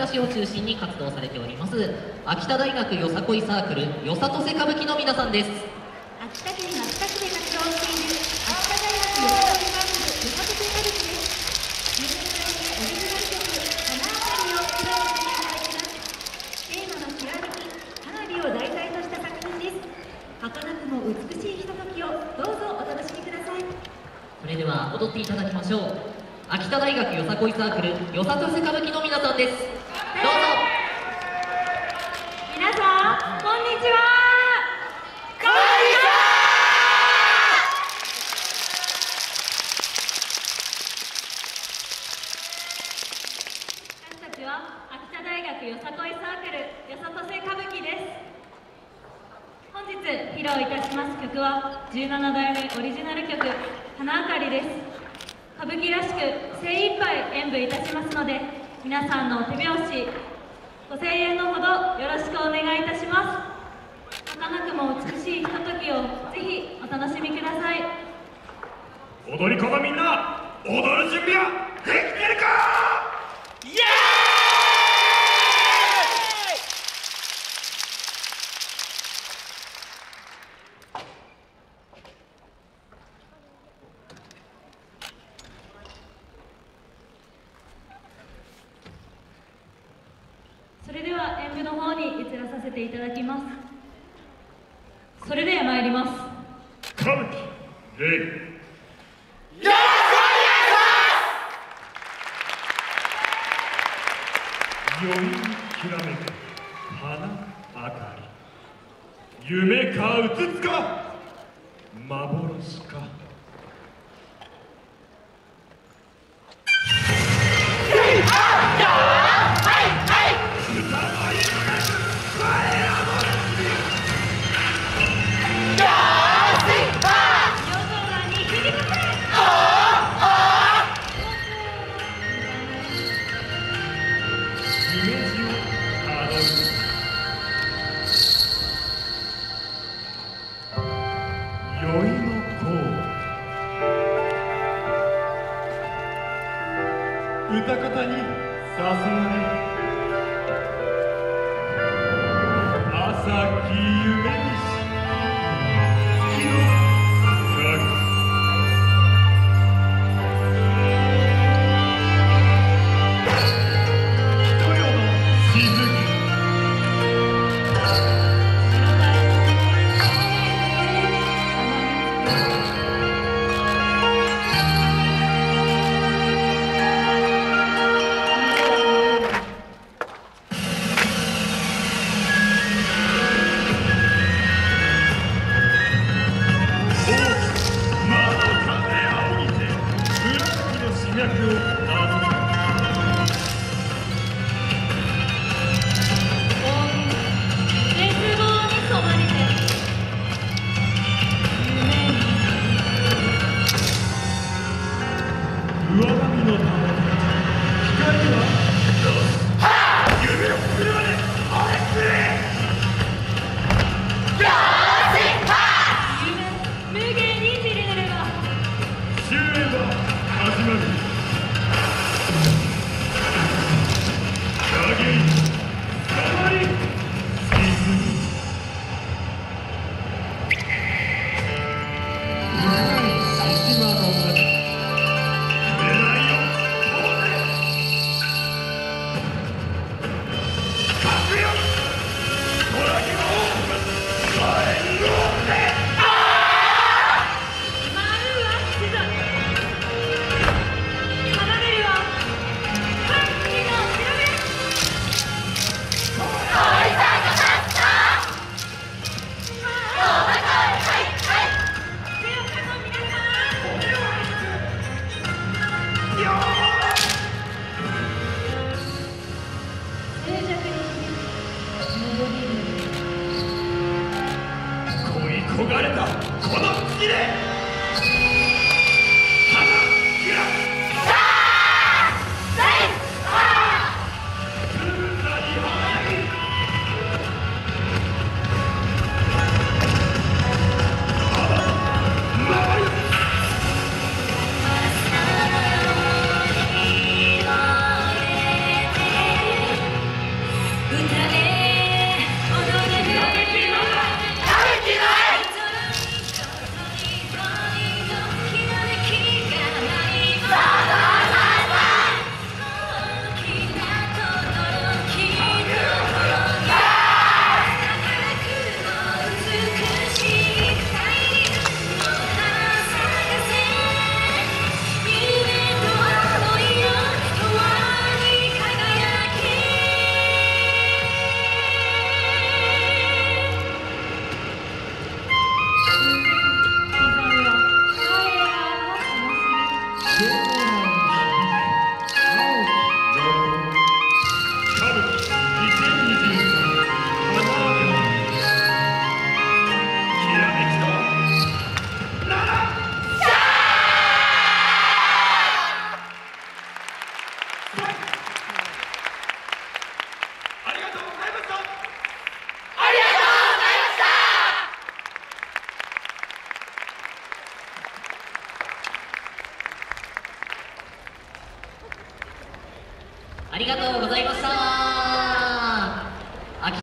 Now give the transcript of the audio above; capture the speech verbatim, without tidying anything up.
田市を中心に活動されております秋田大学よさこいサークルよさとせ歌舞伎の皆さんです。 秋田県秋田市で活動している秋田大学よさこいサークルよさとせ歌舞伎です。じゅうねんぶりでオリジナル曲「花あかり」を披露させていただきます。テーマのきらめき花火を題材とした作品です。儚くも美しいひとときをどうぞお楽しみください。 それでは踊っていただきましょう。秋田大学よさこいサークルよさとせ歌舞伎の皆さんです。どうぞ。 皆さんこんにちは。 こんにちは。 私たちは秋田大学よさこいサークルよさとせ歌舞伎です。本日披露いたします曲はじゅうななだいめオリジナル曲「花あかり」です。歌舞伎らしく精一杯演舞いたしますので、皆さんの手拍子ご声援のほどよろしくお願いいたします。儚くも美しいひとときをぜひお楽しみください。 踊り子のみんな、踊る準備はできてるか。イエーイ。 それでは演舞の方に移らさせていただきます。それでは参ります。 歌舞伎礼。よろしくお願いします。夜にきらめく花あかり、夢かうつつか幻か。歌方に誘われ朝き夢にし月の影、人よの雫、上髪のため光は夢をするまであれくれ。 夢無限に散りぬれば終焉は始まる。影に触り沈む深い獅子間の中、恋焦がれたこの月で花開く。 りがとうございました。